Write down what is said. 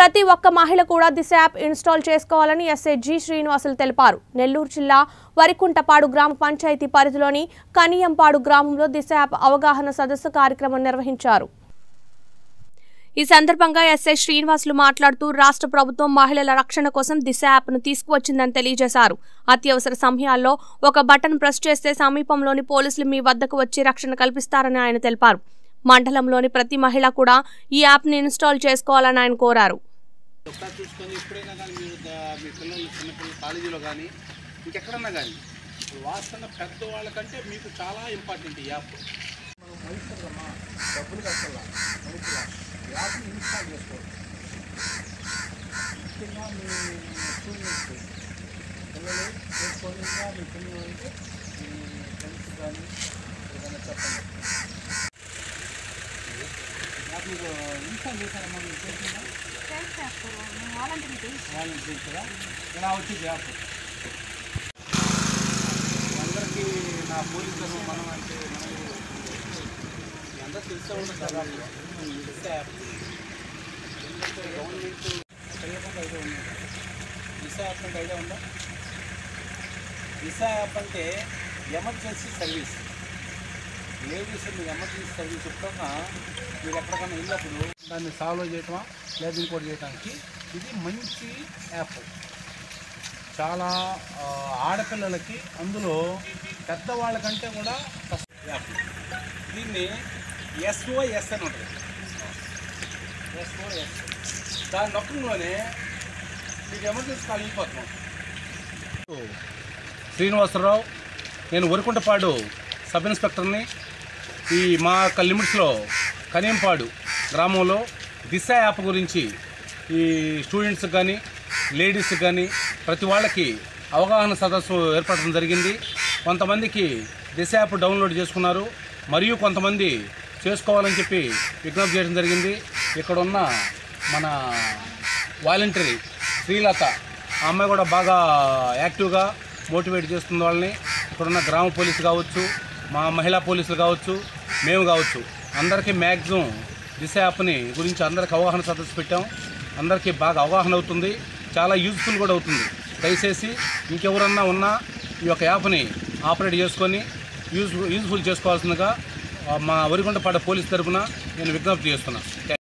ప్రతి ఒక్క మహిళ కూడా దిశ యాప్ ఇన్స్టాల్ చేసుకోవాలని ఎస్ఐ జి శ్రీనివాసులు తెలిపారు. నెల్లూరు జిల్లా వరికుంటపాడు గ్రామ పంచాయతీ పరిధిలోని కనియంపాడు గ్రామంలో దిశ యాప్ అవగాహన సదస్సు కార్యక్రమం నిర్వహించారు. ఈ సందర్భంగా ఎస్ఐ శ్రీనివాసులు మాట్లాడుతూ రాష్ట్ర ప్రభుత్వం మహిళల రక్షణ కోసం దిశ యాప్ను తీసుకువచ్చిందని తెలియజేశారు. అత్యవసర సమయాల్లో ఒక బటన్ ప్రెస్ చేస్తే సమీపంలోని పోలీసులు మీ వద్దకు వచ్చి రక్షణ కల్పిస్తారని ఆయన తెలిపారు. మండలంలోని ప్రతి మహిళ కూడా ఈ యాప్ని ఇన్స్టాల్ చేసుకోవాలని ఆయన కోరారు. అందరికీ నా పోలీసులు మనం అంటే అందరూ తెలుస్తూ ఉంటుంది గవర్నమెంట్ తెలియకుండా ఐడియా ఉంది. దిశా యాప్ అంటే ఐడియా ఉందా? దిశా యాప్ అంటే ఎమర్జెన్సీ సర్వీస్. లేడీస్ మీరు ఎమర్జెన్సీ సర్వీస్ చెప్తున్నా మీరు ఎక్కడికైనా వెళ్ళినప్పుడు దాన్ని సాల్వ్ చేయటమా లేదా ఇంకోటి చేయడానికి ఇది మంచి యాప్. చాలా ఆడపిల్లలకి అందులో పెద్దవాళ్ళకంటే కూడా యాప్. దీన్ని SOS అని ఉంటుంది. SOS దాని నొక్కడంలోనే మీకు ఎమర్జెన్సీ కాల్ వెళ్ళిపోతున్నాం. శ్రీనివాసరావు, నేను వరికుంటపాడు సబ్ ఇన్స్పెక్టర్ని. ఈ మా యొక్క లిమిట్స్లో కనియంపాడు గ్రామంలో దిశ యాప్ గురించి ఈ స్టూడెంట్స్కి కానీ లేడీస్కి కానీ ప్రతి వాళ్ళకి అవగాహన సదస్సు ఏర్పడడం జరిగింది. కొంతమందికి దిశ యాప్ డౌన్లోడ్ చేసుకున్నారు, మరియు కొంతమంది చేసుకోవాలని చెప్పి విజ్ఞప్తి చేయడం జరిగింది. ఇక్కడ ఉన్న మన వాలంటరీ శ్రీలత, ఆ అమ్మాయి కూడా బాగా యాక్టివ్గా మోటివేట్ చేస్తుంది వాళ్ళని. ఇక్కడున్న గ్రామ పోలీసు కావచ్చు, మా మహిళా పోలీసులు కావచ్చు, మేము కావచ్చు, అందరికీ మ్యాక్సిమం దిశ యాప్ని గురించి అందరికీ అవగాహన సదస్సు పెట్టాం. అందరికీ బాగా అవగాహన అవుతుంది, చాలా యూజ్ఫుల్ కూడా అవుతుంది. దయచేసి ఇంకెవరన్నా ఉన్నా ఈ యొక్క యాప్ని ఆపరేట్ చేసుకొని యూజ్ఫుల్ చేసుకోవాల్సిందిగా మా వరికుంటపాడు పోలీస్ తరఫున నేను విజ్ఞప్తి చేస్తున్నాను.